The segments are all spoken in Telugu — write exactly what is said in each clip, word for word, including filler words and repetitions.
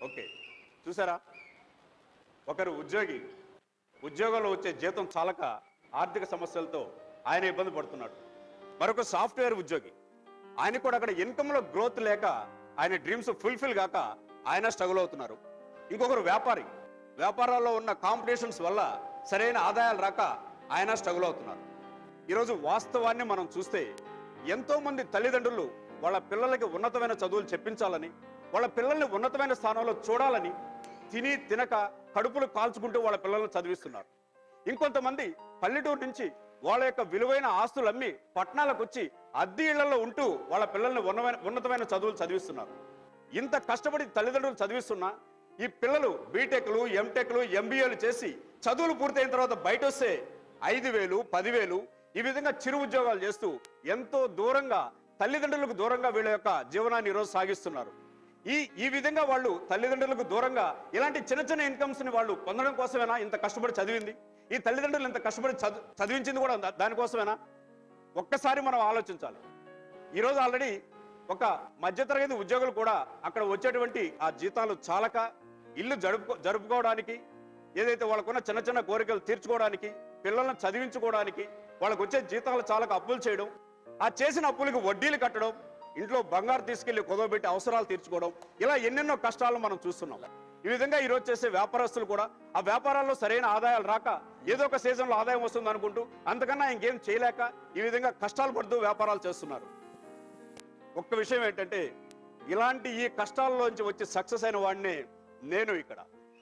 ఓకే, చూసారా, ఒకరు ఉద్యోగి ఉద్యోగంలో వచ్చే జీతం చాలక ఆర్థిక సమస్యలతో ఆయన ఇబ్బంది పడుతున్నాడు. మరొక సాఫ్ట్వేర్ ఉద్యోగి, ఆయన కూడా అక్కడ ఇన్కమ్లో గ్రోత్ లేక ఆయన డ్రీమ్స్ ఫుల్ఫిల్ కాక ఆయన స్ట్రగుల్ అవుతున్నారు. ఇంకొకరు వ్యాపారి, వ్యాపారాల్లో ఉన్న కాంపిటీషన్స్ వల్ల సరైన ఆదాయాలు రాక ఆయన స్ట్రగుల్ అవుతున్నారు. ఈరోజు వాస్తవాన్ని మనం చూస్తే ఎంతోమంది తల్లిదండ్రులు వాళ్ళ పిల్లలకి ఉన్నతమైన చదువులు చెప్పించాలని, వాళ్ళ పిల్లల్ని ఉన్నతమైన స్థానంలో చూడాలని తిని తినక కడుపులు కాల్చుకుంటూ వాళ్ళ పిల్లల్ని చదివిస్తున్నారు. ఇంకొంతమంది పల్లెటూరు నుంచి వాళ్ళ యొక్క విలువైన ఆస్తులు అమ్మి పట్టణాలకు వచ్చి అద్దె ఇళ్లలో ఉంటూ వాళ్ళ పిల్లల్ని ఉన్నమైన ఉన్నతమైన చదువులు చదివిస్తున్నారు. ఇంత కష్టపడి తల్లిదండ్రులు చదివిస్తున్నా ఈ పిల్లలు బీటెక్లు, ఎంటెక్లు, ఎంబీఏలు చేసి చదువులు పూర్తయిన తర్వాత బయట వస్తే ఐదు వేలు పదివేలు ఈ విధంగా చిరు ఉద్యోగాలు చేస్తూ ఎంతో దూరంగా తల్లిదండ్రులకు దూరంగా వీళ్ళ యొక్క జీవనాన్ని ఈరోజు సాగిస్తున్నారు. ఈ ఈ విధంగా వాళ్ళు తల్లిదండ్రులకు దూరంగా ఇలాంటి చిన్న చిన్న ఇన్కమ్స్ ని వాళ్ళు పొందడం కోసమేనా ఇంత కష్టపడి చదివింది? ఈ తల్లిదండ్రులు ఇంత కష్టపడి చదువు చదివించింది కూడా దానికోసమేనా? ఒక్కసారి మనం ఆలోచించాలి. ఈరోజు ఆల్రెడీ ఒక మధ్యతరగతి ఉద్యోగులు కూడా అక్కడ వచ్చేటువంటి ఆ జీతాలు చాలక ఇల్లు జరుపుకో జరుపుకోవడానికి ఏదైతే వాళ్ళకున్న చిన్న చిన్న కోరికలు తీర్చుకోవడానికి, పిల్లలను చదివించుకోవడానికి వాళ్ళకు వచ్చే జీతాలు చాలక అప్పులు చేయడం, ఆ చేసిన అప్పులకు వడ్డీలు కట్టడం, ఇంట్లో బంగారు తీసుకెళ్లి కుదవబెట్టి అవసరాలు తీర్చుకోవడం, ఇలా ఎన్నెన్నో కష్టాలను మనం చూస్తున్నాం. ఈ విధంగా ఈరోజు చేసే వ్యాపారస్తులు కూడా ఆ వ్యాపారాల్లో సరైన ఆదాయాలు రాక ఏదో ఒక సీజన్లో ఆదాయం వస్తుంది అనుకుంటూ అంతకన్నా ఇంకేం చేయలేక ఈ విధంగా కష్టాలు పడుతూ వ్యాపారాలు చేస్తున్నారు. ఒక్క విషయం ఏంటంటే ఇలాంటి ఈ కష్టాల్లోంచి వచ్చి సక్సెస్ అయిన వాడినే నేను ఇక్కడ.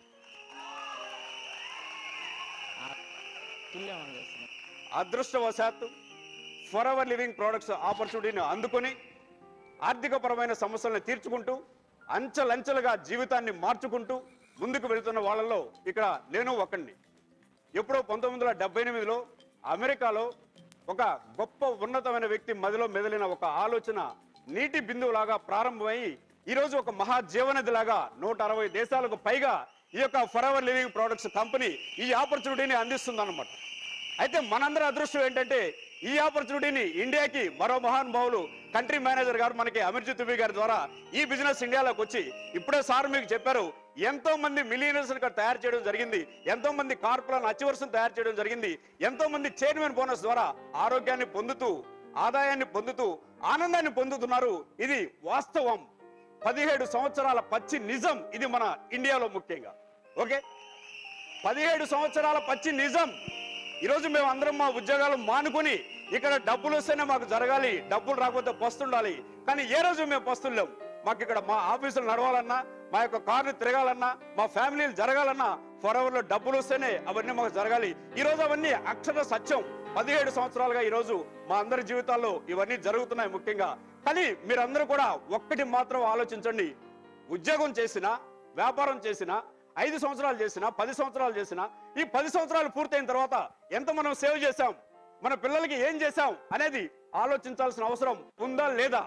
అదృష్టవశాత్తు ఫర్ ఎవర్ లివింగ్ ప్రొడక్ట్స్ ఆపర్చునిటీని అందుకొని ఆర్థికపరమైన సమస్యలను తీర్చుకుంటూ అంచెలంచెలుగా జీవితాన్ని మార్చుకుంటూ ముందుకు వెళుతున్న వాళ్ళలో ఇక్కడ నేను ఒకడిని. ఎప్పుడో పంతొమ్మిది వందల డెబ్బై ఎనిమిదిలో అమెరికాలో ఒక గొప్ప ఉన్నతమైన వ్యక్తి మదిలో మెదిలిన ఒక ఆలోచన నీటి బిందువులాగా ప్రారంభమై ఈరోజు ఒక మహా జీవనదిలాగా నూట అరవై దేశాలకు పైగా ఈ యొక్క forever living products company ఈ ఆపర్చునిటీని అందిస్తుంది అన్నమాట. అయితే మనందరి అదృష్టం ఏంటంటే ఈ ఆపర్చునిటీని ఇండియాకి మరో మహానుభావులు కంట్రీ మేనేజర్ గారు మనకి అమర్జిత్ దుబే గారి ద్వారా ఈ బిజినెస్ ఇండియాలోకి వచ్చి ఇప్పుడే సార్ మీకు చెప్పారు, ఎంతో మంది మిలియనర్స్ తయారు చేయడం జరిగింది, ఎంతో మంది కార్పొరేట్ అచీవర్స్ తయారు చేయడం జరిగింది, ఎంతో మంది చైర్మన్ బోనస్ ద్వారా ఆరోగ్యాన్ని పొందుతూ ఆదాయాన్ని పొందుతూ ఆనందాన్ని పొందుతున్నారు. ఇది వాస్తవం, పదిహేడు సంవత్సరాల పచ్చి నిజం. ఇది మన ఇండియాలో ముఖ్యంగా ఓకే, పదిహేడు సంవత్సరాల పచ్చి నిజం. ఈరోజు మేము అందరం మా ఉద్యోగాలు మానుకొని ఇక్కడ డబ్బులు వస్తేనే మాకు జరగాలి, డబ్బులు రాకపోతే పస్తుండాలి. కానీ ఏ రోజు మేము పస్తులేం. మాకు ఇక్కడ మా ఆఫీసులు నడవాలన్నా, మా యొక్క కార్లు తిరగాలన్నా, మా ఫ్యామిలీలు జరగాలన్నా ఫర్ ఎవర్ లో డబ్బులు వస్తేనే అవన్నీ మాకు జరగాలి. ఈ రోజు అవన్నీ అక్షర సత్యం. పదిహేడు సంవత్సరాలుగా ఈ రోజు మా అందరి జీవితాల్లో ఇవన్నీ జరుగుతున్నాయి ముఖ్యంగా. కానీ మీరందరూ కూడా ఒక్కటి మాత్రం ఆలోచించండి, ఉద్యోగం చేసినా వ్యాపారం చేసినా ఐదు సంవత్సరాలు చేసినా పది సంవత్సరాలు చేసినా ఈ పది సంవత్సరాలు పూర్తయిన తర్వాత ఎంత మనం సేవ్ చేశాం, మన పిల్లలకి ఏం చేశాం అనేది ఆలోచించాల్సిన అవసరం ఉందా లేదా?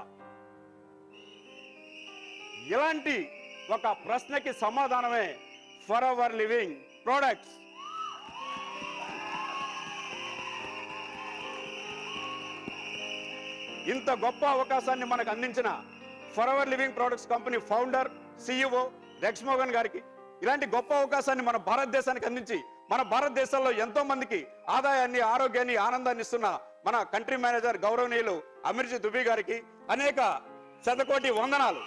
ఇలాంటి ఒక ప్రశ్నకి సమాధానమే ఫర్ ఎవర్ లివింగ్ ప్రొడక్ట్స్. ఇంత గొప్ప అవకాశాన్ని మనకు అందించిన forever living products company founder CEO Rex మోగన్ గారికి, ఇలాంటి గొప్ప అవకాశాన్ని మన భారతదేశానికి అందించి మన భారతదేశంలో ఎంతో మందికి ఆదాయాన్ని, ఆరోగ్యాన్ని, ఆనందాన్ని ఇస్తున్న మన కంట్రీ మేనేజర్ గౌరవనీయులు అమర్జిత్ దుబే గారికి అనేక శతకోటి వందనాలు.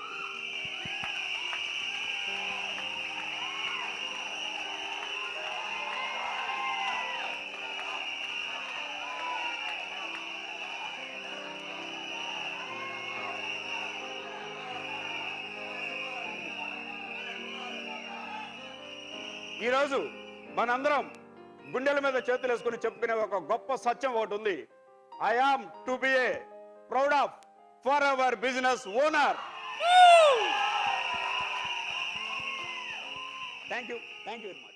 ఈరోజు మనందరం గుండెల మీద చేతులు వేసుకుని చెప్పుకునే ఒక గొప్ప సత్యం ఒకటి ఉంది. I am to be a proud of forever business owner. Thank you thank you very much.